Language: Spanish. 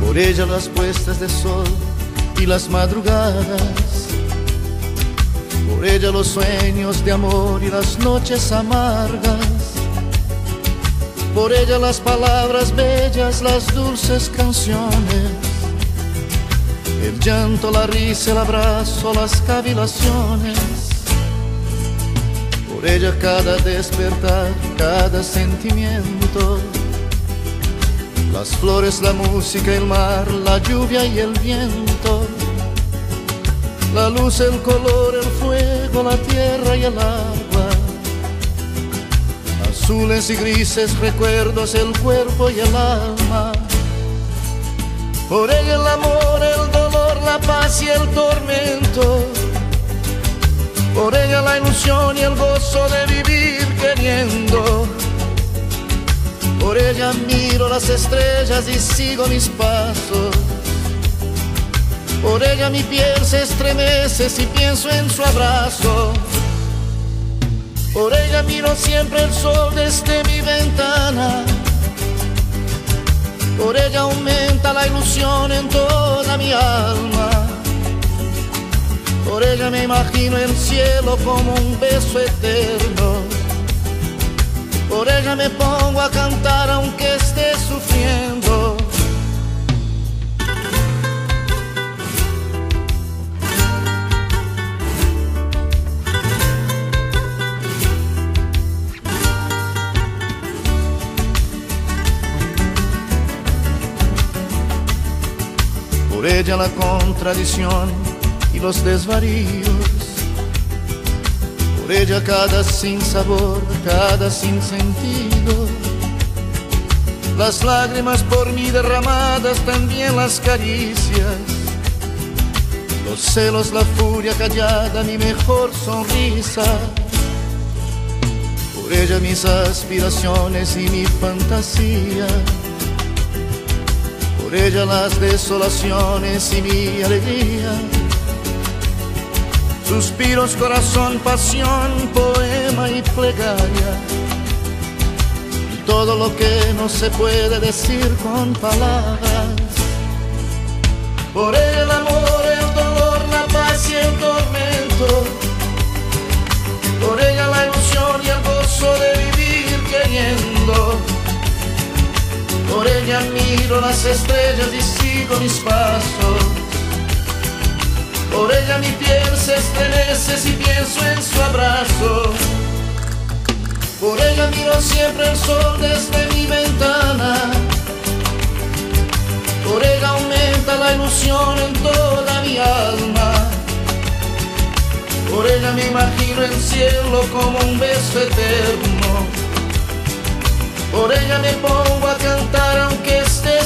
Por ella las puestas de sol y las madrugadas, por ella los sueños de amor y las noches amargas, por ella las palabras bellas, las dulces canciones, el llanto, la risa, el abrazo, las cavilaciones. Por ella cada despertar, cada sentimiento, las flores, la música, el mar, la lluvia y el viento, la luz, el color, el fuego, la tierra y el agua, azules y grises recuerdos, el cuerpo y el alma. Por ella el amor, el dolor, la paz y el tormento, por ella la ilusión y el gozo de vivir queriendo. Por ella miro las estrellas y sigo mis pasos, por ella mi piel se estremece si pienso en su abrazo. Por ella miro siempre el sol desde mi ventana, por ella aumenta la ilusión en toda mi alma. Por ella me imagino el cielo como un beso eterno, por ella me pongo a cantar aunque esté sufriendo. Por ella la contradicción y los desvaríos, por ella cada sinsabor, cada sinsentido, las lágrimas por mí derramadas, también las caricias, los celos, la furia callada, mi mejor sonrisa. Por ella mis aspiraciones y mi fantasía, por ella las desolaciones y mi alegría, suspiros, corazón, pasión, poema y plegaria, y todo lo que no se puede decir con palabras. Por ella el amor, el dolor, la paz y el tormento, por ella la ilusión y el gozo de vivir queriendo. Por ella miro las estrellas y sigo mis pasos, por ella mi piel se estremece si pienso en su abrazo. Por ella miro siempre el sol desde mi ventana, por ella aumenta la ilusión en toda mi alma. Por ella me imagino el cielo como un beso eterno, por ella me pongo a cantar aunque esté